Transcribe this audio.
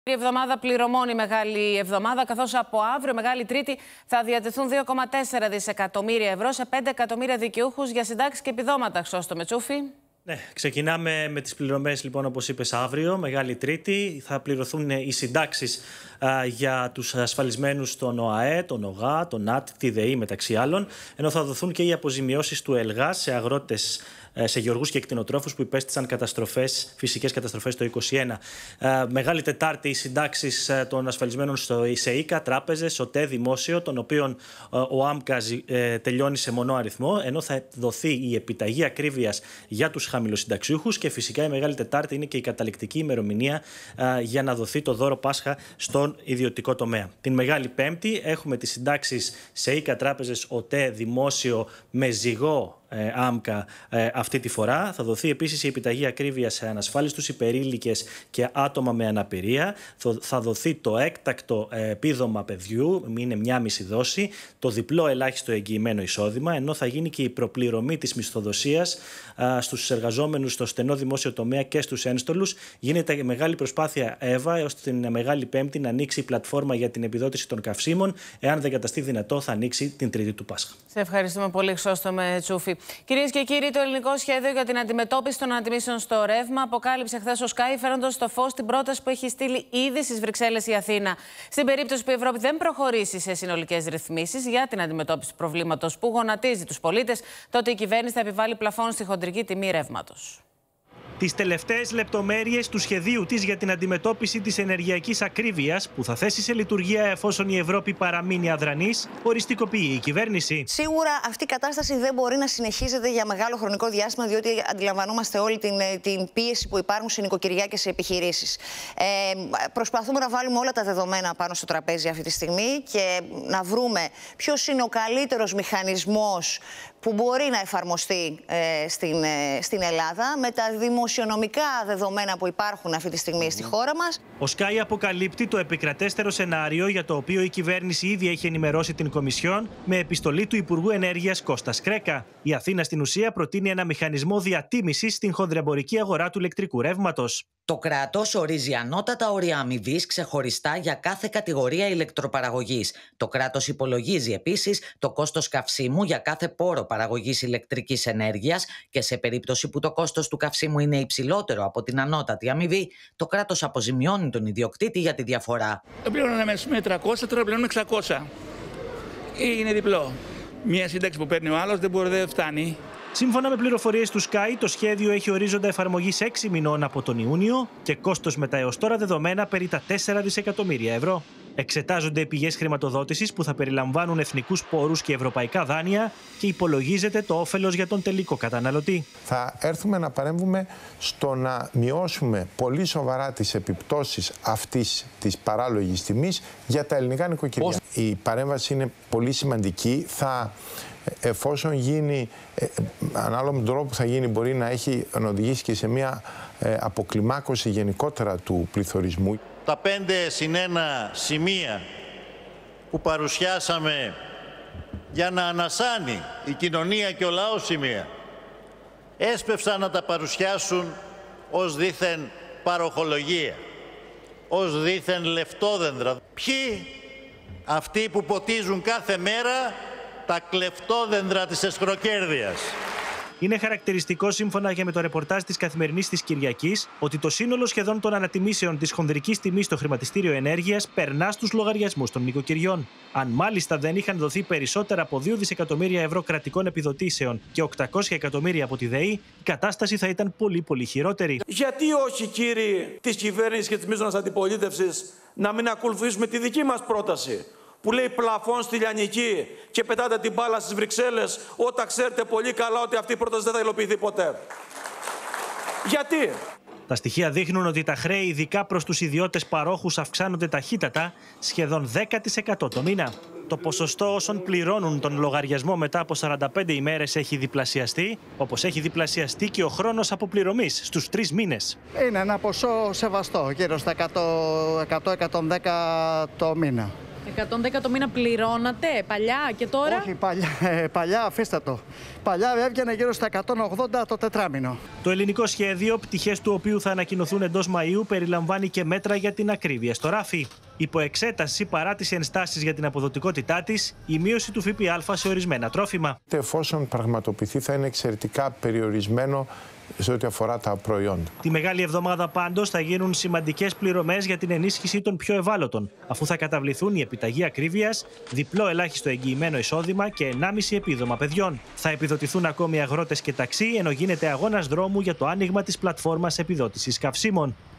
Εβδομάδα πληρωμών, η μεγάλη εβδομάδα, καθώς από αύριο, μεγάλη Τρίτη, θα διατεθούν 2,4 δισεκατομμύρια ευρώ σε 5 εκατομμύρια δικαιούχους για συντάξεις και επιδόματα. Χρήστο Μετσούφη. Ναι, ξεκινάμε με τις πληρωμές, λοιπόν, όπως είπες, αύριο, μεγάλη Τρίτη. Θα πληρωθούν οι συντάξεις για τους ασφαλισμένους στον ΟΑΕ, τον ΟΓΑ, τον ΝΑΤ, τη ΔΕΗ μεταξύ άλλων, ενώ θα δοθούν και οι αποζημιώσεις του ΕΛΓΑ σε αγρότες, σε γεωργούς και κτηνοτρόφους που υπέστησαν φυσικές καταστροφές το 2021. Μεγάλη Τετάρτη, οι συντάξεις των ασφαλισμένων στο ΙΣΕΙΚΑ, τράπεζες, ΟΤΕ, δημόσιο, των οποίων ο ΆΜΚΑ τελειώνει σε μονό αριθμό, ενώ θα δοθεί η επιταγή ακρίβειας για τους χαμηλοσυνταξιούχους και φυσικά η Μεγάλη Τετάρτη είναι και η καταληκτική ημερομηνία για να δοθεί το δώρο Πάσχα στον ιδιωτικό τομέα. Την Μεγάλη Πέμπτη έχουμε τις συντάξεις σε ΙΚΑ, τράπεζες, ΟΤΕ, δημόσιο με ζυγό ΆΜΚΑ αυτή τη φορά. Θα δοθεί επίσης η επιταγή ακρίβειας σε ανασφάλιστους υπερήλικες και άτομα με αναπηρία. Θα δοθεί το έκτακτο επίδομα παιδιού, είναι 1,5 δόση, το διπλό ελάχιστο εγγυημένο εισόδημα, ενώ θα γίνει και η προπληρωμή της μισθοδοσίας στους εργαζόμενους στο στενό δημόσιο τομέα και στους ένστολους. Γίνεται μεγάλη προσπάθεια, Εύα, έως την Μεγάλη Πέμπτη να ανοίξει η πλατφόρμα για την επιδότηση των καυσίμων. Εάν δεν καταστεί δυνατό, θα ανοίξει την Τρίτη του Πάσχα. Σε ευχαριστούμε πολύ, Χρήστο Μετσούφη. Κυρίες και κύριοι, το ελληνικό σχέδιο για την αντιμετώπιση των ανατιμήσεων στο ρεύμα αποκάλυψε χθες ο Sky, φέρνοντας στο φως την πρόταση που έχει στείλει ήδη στις Βρυξέλλες η Αθήνα. Στην περίπτωση που η Ευρώπη δεν προχωρήσει σε συνολικές ρυθμίσεις για την αντιμετώπιση του προβλήματος που γονατίζει τους πολίτες, τότε η κυβέρνηση θα επιβάλλει πλαφόν στη χοντρική τιμή ρεύματος. Τις τελευταίες λεπτομέρειες του σχεδίου της για την αντιμετώπιση της ενεργειακής ακρίβειας, που θα θέσει σε λειτουργία εφόσον η Ευρώπη παραμείνει αδρανής, οριστικοποιεί η κυβέρνηση. Σίγουρα αυτή η κατάσταση δεν μπορεί να συνεχίζεται για μεγάλο χρονικό διάστημα, διότι αντιλαμβανόμαστε όλη την πίεση που υπάρχουν σε νοικοκυριά και σε επιχειρήσεις. Προσπαθούμε να βάλουμε όλα τα δεδομένα πάνω στο τραπέζι αυτή τη στιγμή και να βρούμε ποιος είναι ο καλύτερος μηχανισμός που μπορεί να εφαρμοστεί στην Ελλάδα με τα δημοσιονομικά δεδομένα που υπάρχουν αυτή τη στιγμή στη χώρα μας. Ο Sky αποκαλύπτει το επικρατέστερο σενάριο για το οποίο η κυβέρνηση ήδη έχει ενημερώσει την Κομισιόν με επιστολή του Υπουργού Ενέργειας Κώστα Κρέκα. Η Αθήνα στην ουσία προτείνει ένα μηχανισμό διατίμησης στην χονδρεμπορική αγορά του ηλεκτρικού ρεύματος. Το κράτος ορίζει ανώτατα όρια αμοιβής ξεχωριστά για κάθε κατηγορία ηλεκτροπαραγωγής. Το κράτος υπολογίζει επίσης το κόστος καυσίμου για κάθε πόρο παραγωγής ηλεκτρικής ενέργειας και σε περίπτωση που το κόστος του καυσίμου είναι υψηλότερο από την ανώτατη αμοιβή, το κράτος αποζημιώνει τον ιδιοκτήτη για τη διαφορά. Πληρώναμε με 300, τώρα πληρώνουμε 600. Είναι διπλό. Μία σύνταξη που παίρνει ο άλλος δεν φτάνει. Σύμφωνα με πληροφορίες του Sky, το σχέδιο έχει ορίζοντα εφαρμογής 6 μηνών από τον Ιούνιο και κόστος με τα έως τώρα δεδομένα περί τα 4 δισεκατομμύρια ευρώ. Εξετάζονται οι πηγές χρηματοδότησης που θα περιλαμβάνουν εθνικούς πόρους και ευρωπαϊκά δάνεια και υπολογίζεται το όφελος για τον τελικό καταναλωτή. Θα έρθουμε να παρέμβουμε στο να μειώσουμε πολύ σοβαρά τις επιπτώσεις αυτής της παράλογης τιμής για τα ελληνικά νοικοκυριά. Η παρέμβαση είναι πολύ σημαντική. Εφόσον γίνει, ανάλογα με τον τρόπο που θα γίνει, μπορεί να οδηγήσει και σε μια αποκλιμάκωση γενικότερα του πληθωρισμού. Τα 5+1 σημεία που παρουσιάσαμε για να ανασάνει η κοινωνία και ο λαός σημεία, έσπευσαν να τα παρουσιάσουν ως δήθεν παροχολογία, ως δήθεν λεφτόδεντρα. Ποιοι? Αυτοί που ποτίζουν κάθε μέρα τα κλεφτόδεντρα της εσχροκέρδειας. Είναι χαρακτηριστικό, σύμφωνα και με το ρεπορτάζ της Καθημερινής της Κυριακής, ότι το σύνολο σχεδόν των ανατιμήσεων της χονδρικής τιμής στο χρηματιστήριο ενέργειας περνά στους λογαριασμούς των νοικοκυριών. Αν μάλιστα δεν είχαν δοθεί περισσότερα από 2 δισεκατομμύρια ευρώ κρατικών επιδοτήσεων και 800 εκατομμύρια από τη ΔΕΗ, η κατάσταση θα ήταν πολύ χειρότερη. Γιατί όχι, κύριοι της κυβέρνησης και της μείζωνας αντιπολίτευσης, να μην ακολουθήσουμε τη δική μας πρόταση, που λέει πλαφόν στη Λιανική και πετάτε την μπάλα στις Βρυξέλλες, όταν ξέρετε πολύ καλά ότι αυτή η πρόταση δεν θα υλοποιηθεί ποτέ. Γιατί? Τα στοιχεία δείχνουν ότι τα χρέη, ειδικά προς τους ιδιώτες παρόχους, αυξάνονται ταχύτατα, σχεδόν 10% το μήνα. Το ποσοστό όσων πληρώνουν τον λογαριασμό μετά από 45 ημέρες έχει διπλασιαστεί, όπως έχει διπλασιαστεί και ο χρόνος αποπληρωμής στους 3 μήνες. Είναι ένα ποσό σεβαστό, γύρω στα 100-110 το μήνα. 110 το μήνα πληρώνατε παλιά και τώρα? Όχι, παλιά αφήστε το. Παλιά έβγαινε γύρω στα 180 το τετράμινο. Το ελληνικό σχέδιο, πτυχές του οποίου θα ανακοινωθούν εντός Μαΐου, περιλαμβάνει και μέτρα για την ακρίβεια στο ράφι. Υπό εξέταση, παρά τις ενστάσεις για την αποδοτικότητά της, η μείωση του ΦΠΑ σε ορισμένα τρόφιμα. Εφόσον πραγματοποιηθεί, θα είναι εξαιρετικά περιορισμένο σε ό,τι αφορά τα προϊόντα. Τη Μεγάλη Εβδομάδα πάντως θα γίνουν σημαντικές πληρωμές για την ενίσχυση των πιο ευάλωτων, αφού θα καταβληθούν η επιταγή ακρίβειας, διπλό ελάχιστο εγγυημένο εισόδημα και 1,5 επίδομα παιδιών. Θα επιδοτηθούν ακόμη αγρότες και ταξί, ενώ γίνεται αγώνας δρόμου για το άνοιγμα της πλατφόρμας επιδότησης καυσίμων.